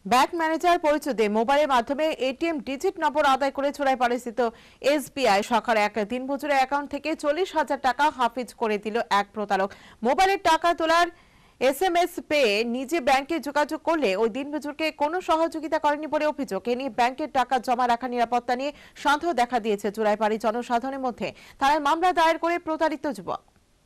Bank manager পরিচয়ে মোবাইলের মাধ্যমে এটিএম ডিজিট নম্বর আদায় করে চোরাইবাড়িস্থিত এসবিআই শাখার এক দিনমজুরের অ্যাকাউন্ট থেকে 40,000 টাকা হাফিজ করে দিল এক প্রতারক। মোবাইলের টাকা তোলার এসএমএস পেয়ে নিজে ব্যাংকে যোগাযোগ করলে ওই দিনমজুরকে কোনো সহযোগিতা করেনি বলে অভিযোগ। এ নিয়ে ব্যাংকের টাকা জমা রাখার নিরাপত্তা নিয়ে সন্দেহ দেখা দিয়েছে চোরাইবাড়ি জনসাধারণের মধ্যে। থানায় মামলা দায়ের করে প্রতারিত যুবক।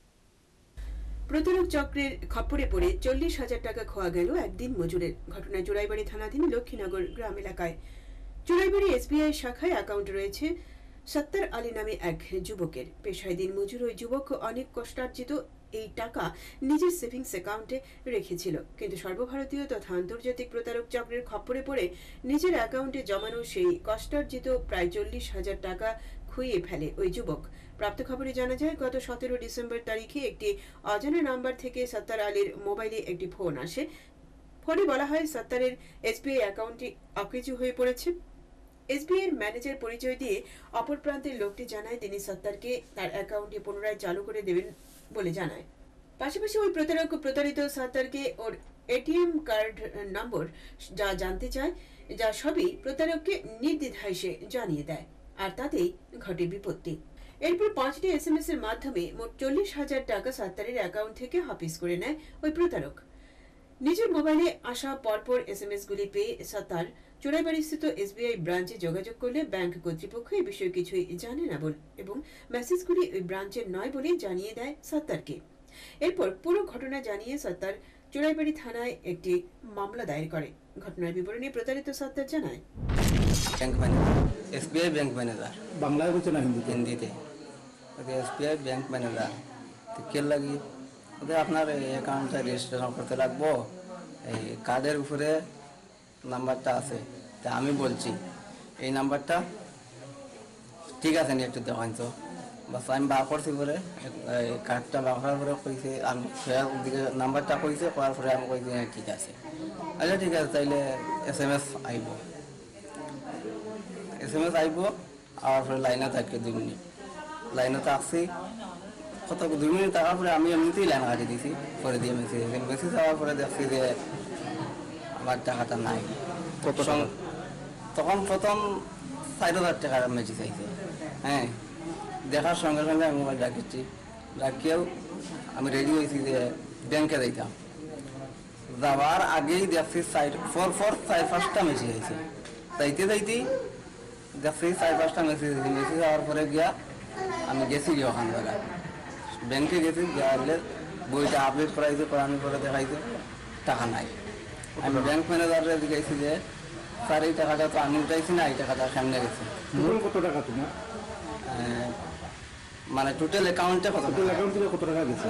প্রতারক চক্রের খপ্পরে পড়ে 40,000 টাকা খোয়া গেল একদিন মজুরের। ঘটনায় চোরাইবাড়ি থানাধীন লক্ষ্মীনগর গ্রাম এলাকায়। চোরাইবাড়ি এসবিআই শাখায় অ্যাকাউন্ট রয়েছে সত্তার আলী নামে এক যুবকের। পেশায় দিন মজুর ওই যুবক অনেক কষ্টার্জিত এই টাকা নিজের সেভিংস অ্যাকাউন্টে রেখেছিল, কিন্তু সর্বভারতীয় তথা আন্তর্জাতিক প্রতারক চক্রের খপ্পরে পড়ে নিজের অ্যাকাউন্টে জমানো সেই কষ্টার্জিত প্রায় 40,000 টাকা খুইয়ে ফেলে ওই যুবক। প্রাপ্ত খবরে জানা যায়, গত 17 ডিসেম্বর তারিখে একটি অজানা নাম্বার থেকে সত্তার আলীর মোবাইলে একটি ফোন আসে। ফোনে বলা হয় সত্তারের এসবিআই অ্যাকাউন্টটি অকেজু হয়ে পড়েছে। এসবিআই এর ম্যানেজার পরিচয় দিয়ে অপর প্রান্তের লোকটি জানায় তিনি সত্তারকে তার অ্যাকাউন্টটি পুনরায় চালু করে দেবেন বলে জানায়। পাশাপাশি ওই প্রতারক প্রতারিত সত্তারকে ওর এটিএম কার্ড নম্বর যা জানতে চায়, যা সবই প্রতারককে নির্দ্বিধায় সে জানিয়ে দেয়, আর তাতেই ঘটে বিপত্তি। এরপর 5টি এসএমএস এর মাধ্যমে মোট 40,000 টাকা সত্তারের অ্যাকাউন্ট থেকে হাফিজ করে নেয় ওই প্রতারক। নিজের মোবাইলে আসা পরপর এসএমএস গুলি পেয়ে সত্তার চোরাইবাড়িস্থিত এসবিআই ব্রাঞ্চে যোগাযোগ করলে ব্যাংক কর্তৃপক্ষ এই বিষয়ে কিছুই জানে না এবং মেসেজগুলি ওই ব্রাঞ্চের নয় বলে জানিয়ে দেয় সত্তারকে। এরপর পুরো ঘটনা জানিয়ে সত্তার চোরাইবাড়ি থানায় একটি মামলা দায়ের করে। ঘটনার বিবরণী প্রতারিত সত্তার জানায়, bank manager SBI bank manager বাংলায় বলছে না হিন্দিতে এসবিআই ব্যাংক ম্যানেজার তো কে লাগি ওদের আপনার অ্যাকাউন্টটা রেজিস্ট্রেশন করতে লাগবো, এই কার্ডের উপরে নাম্বারটা আছে, তা আমি বলছি এই নাম্বারটা ঠিক আছে নি একটু দেখান তো। বাস আমি বার করছি পরে এই কার্ডটা বার করার পরে কইছে, আমি ওদিকে নাম্বারটা কইছে, করার পরে আমি কইছি হ্যাঁ ঠিক আছে। আচ্ছা ঠিক আছে, তাইলে এসএমএস আইব, এসএমএস আইব, আর পরে লাইনে থাকবে 2 মিনিট। লাইনে তো আসছি কত 2 মিনিট থাকার পরে আমি এমনিতেই লাইন কাটি দিছি, পরে দিয়ে মেসেজ যাওয়ার পরে দেখছি যে আমার টাকাটা নাই। তখন প্রথম 4,000 টাকার মেসেজ আইছে। হ্যাঁ, দেখার সঙ্গে সঙ্গে আমি মোবাইল রাখছি, রাখিয়েও আমি রেডি হয়েছি যে ব্যাংকে যাইতাম। যাওয়ার আগেই দেখছি 4-5টা মেসেজ আইছে। যাইতে যাইতেই দেখছি 4-5টা মেসেজ যাওয়ার পরে গিয়া আমি গেছি গিয়ে ওখান বেলা ব্যাংকে গেছি, গেলে বইটা আপডেট করাইছে, করানোর পরে দেখাইছে টাকা নাই। আমি ব্যাংক ম্যানেজারের গেছি যে স্যার এই টাকাটা তো আমি উঠাইছি না, এই টাকাটা সামনে গেছি। কত টাকা তোমার মানে টোটাল অ্যাকাউন্টে কত টাকা গেছে?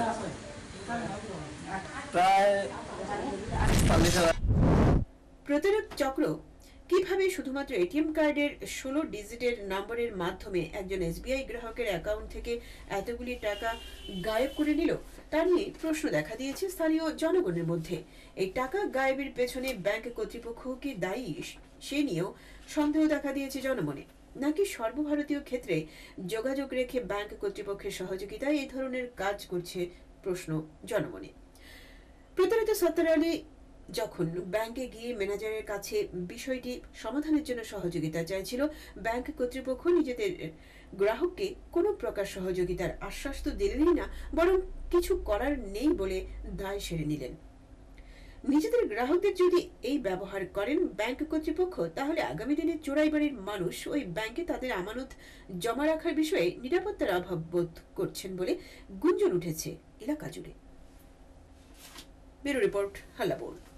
প্রায় 40,000। প্রতারক চক্র কিভাবে শুধুমাত্র এটিএম কার্ডের 16 ডিজিটের নম্বরের মাধ্যমে একজন এসবিআই গ্রাহকের অ্যাকাউন্ট থেকে এতগুলি টাকা গায়েব করে নিল, তা নিয়ে প্রশ্ন দেখা দিয়েছে স্থানীয় জনগণের মধ্যে। এই টাকা গায়েবের পেছনে ব্যাংক কর্তৃপক্ষ কি দায়ী, সে নিয়েও সন্দেহ দেখা দিয়েছে জনমনে, নাকি সর্বভারতীয় ক্ষেত্রে যোগাযোগ রেখে ব্যাংক কর্তৃপক্ষের সহযোগিতায় এই ধরনের কাজ করছে প্রশ্ন জনমনে। প্রতারিত সত্তার আলী যখন ব্যাংকে গিয়ে ম্যানেজারের কাছে বিষয়টি সমাধানের জন্য সহযোগিতা চাইছিল, ব্যাংক কর্তৃপক্ষ নিজেদের গ্রাহককে কোনো প্রকার সহযোগিতার আশ্বাস তো দিলেনই না, বরং কিছু করার নেই বলে দায় সেরে নিলেন। নিজেদের গ্রাহকদের যদি এই ব্যবহার করেন ব্যাংক কর্তৃপক্ষ, তাহলে আগামী দিনে চোরাইবাড়ির মানুষ ওই ব্যাংকে তাদের আমানত জমা রাখার বিষয়ে নিরাপত্তার অভাব বোধ করছেন বলে গুঞ্জন উঠেছে এলাকা জুড়ে। ব্যুরো রিপোর্ট, হাল্লা বোল।